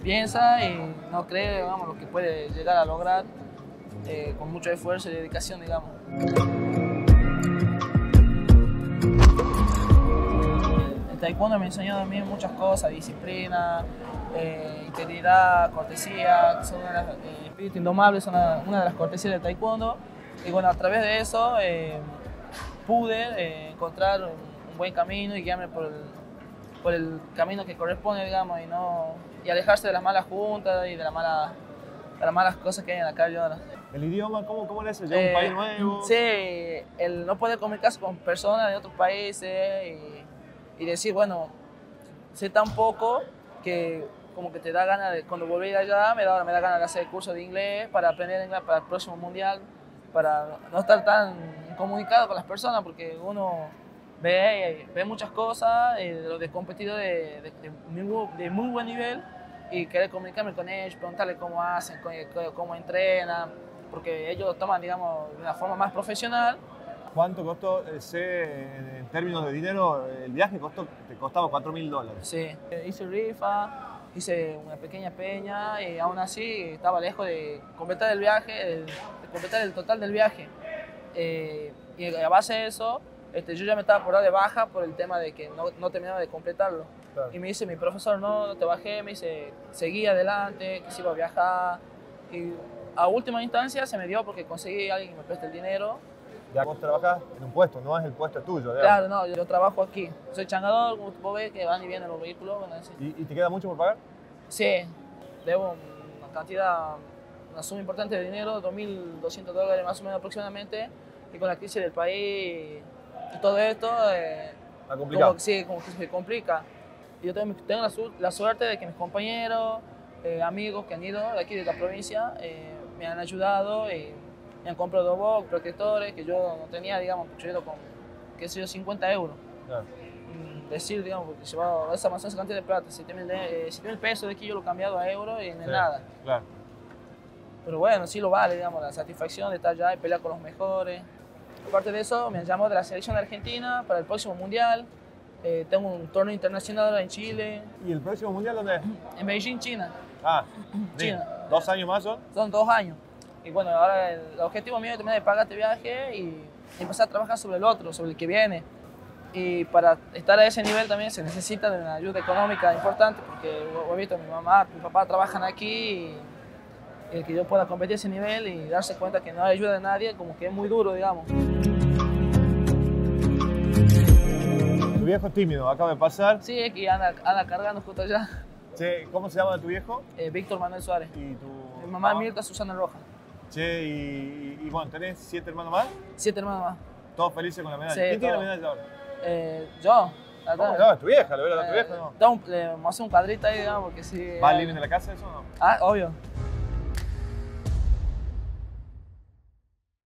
piensa y no cree, digamos, lo que puede llegar a lograr con mucho esfuerzo y dedicación, digamos. El taekwondo me enseñó a mí muchas cosas: disciplina, integridad, cortesía, son espíritu indomable, son una de las cortesías del taekwondo. Y bueno, a través de eso pude encontrar un buen camino y guiarme por el camino que corresponde, digamos, y alejarse de las malas juntas y de las malas cosas que hay en la calle ahora. ¿El idioma cómo le hace? ¿Ya un país nuevo? Sí, el no poder comunicarse con personas de otros países y decir, bueno, sé tan poco que como que te da ganas de, cuando volví de allá, me da ganas de hacer el curso de inglés para aprender inglés para el próximo mundial, para no estar tan comunicado con las personas, porque uno ve muchas cosas de competidores de muy buen nivel y querer comunicarme con ellos, preguntarles cómo hacen, cómo entrenan, porque ellos lo toman, digamos, de una forma más profesional. ¿Cuánto costó, en términos de dinero, el viaje? Te costaba $4.000. Sí, hice rifa, hice una pequeña peña y aún así estaba lejos de completar el viaje, de completar el total del viaje. Y a base de eso, yo ya me estaba por dar de baja por el tema de que no terminaba de completarlo. Claro. Y me dice mi profesor, no te bajé, me dice, seguí adelante, que se iba a viajar. Y a última instancia se me dio porque conseguí a alguien que me preste el dinero. Ya vos trabajás en un puesto, no es el puesto tuyo, digamos. Claro, no, yo trabajo aquí. Soy changador, como vos ves, que van y vienen los vehículos. Bueno, ¿Y te queda mucho por pagar? Sí, debo una suma importante de dinero, $2.200 más o menos aproximadamente. Y con la crisis del país y todo esto, como que se complica. Y yo tengo la suerte de que mis compañeros, amigos que han ido de aquí de la provincia, me han ayudado y me han comprado 2 box, protectores que yo no tenía, digamos, yo he ido con, qué sé yo, 50 euros. Claro. Decir, digamos, porque llevaba esa cantidad de plata, 7.000 pesos de aquí yo lo he cambiado a euros y no es nada. Claro. Pero bueno, sí lo vale, digamos, la satisfacción de estar allá y pelear con los mejores. Aparte de eso, me han llamado de la selección de Argentina para el próximo mundial. Tengo un torneo internacional en Chile. ¿Y el próximo mundial dónde es? En Beijing, China. Ah, China. ¿2 años más son? Son 2 años. Y bueno, ahora el objetivo mío es terminar de pagar este viaje y empezar a trabajar sobre el otro, sobre el que viene. Y para estar a ese nivel también se necesita de una ayuda económica importante, porque he visto mi mamá, mi papá trabajan aquí y el que yo pueda competir a ese nivel y darse cuenta que no hay ayuda de nadie, como que es muy duro, digamos. Tu viejo es tímido, acaba de pasar. Sí, es que anda cargando justo allá. Che, ¿cómo se llama tu viejo? Víctor Manuel Suárez. ¿Y tu mi mamá Mirta Susana Roja. Che, y bueno, ¿tenés 7 hermanos más? 7 hermanos más. ¿Todos felices con la medalla? Sí, ¿Quién tiene la medalla ahora? Yo. ¿Cómo? No, es tu vieja, ¿lo verás a tu vieja? No. Le vamos a hacer un cuadrito ahí, digamos, porque sí. ¿Va al living de la casa eso o no? Ah, obvio.